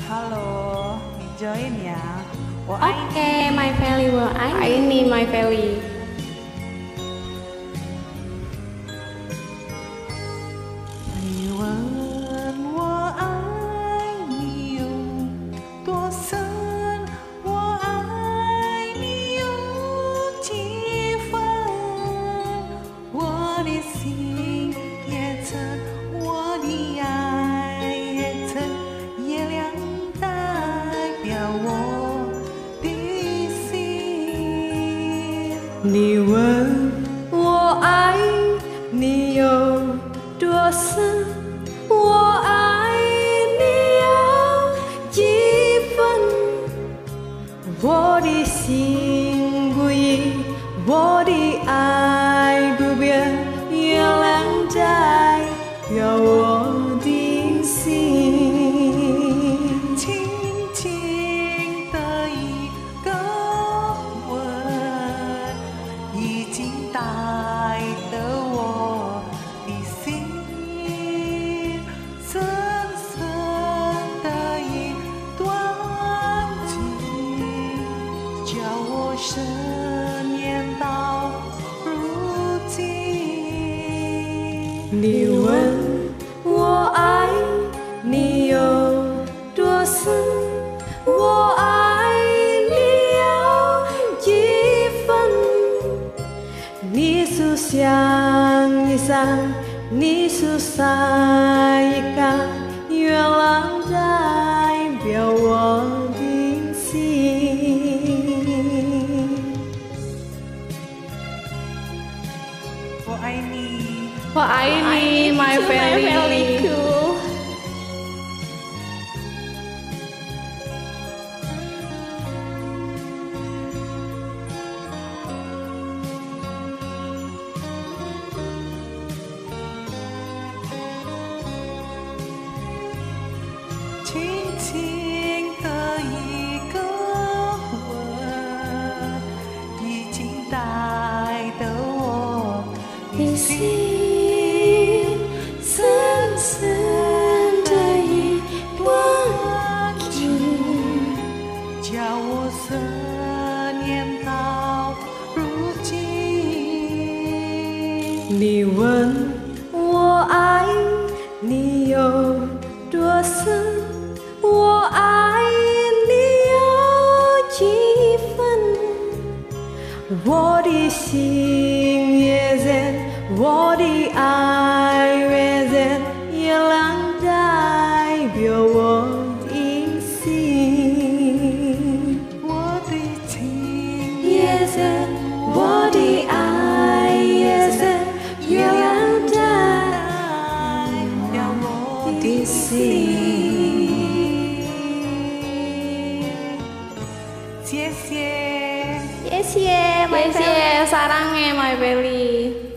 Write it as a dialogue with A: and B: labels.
A: Halo,你 join ya.
B: Oke, my family, 我爱你 my family。
A: 你问我爱你有多深，我爱你有几分，我的心也曾，我的爱也曾，月亮代表我的心。
B: 你问我爱你有多深，我爱你有几分，我的心不移，我的爱不变，月亮代表我的心。
A: 轻轻的一个吻，已经带得我的心，深深的一段情，叫我深念到如今。
B: 你问我爱你有多深，我爱你有几分，你数像一闪，你数σαν一閃，月亮代表我的心。
A: 我爱你，
B: 我爱你 my family too。
A: 轻轻的一个吻，已经带得我的心，深深的一段情，叫我思念到如今。
B: 你问我爱你有多深，我爱你有几分，我的心也在，我的爱也在，月亮代表我的心。
A: 我的情
B: 也在，我的爱也在，月亮代表我的心。
A: 谢谢，
B: 谢谢，谢谢，sarangnya my belly。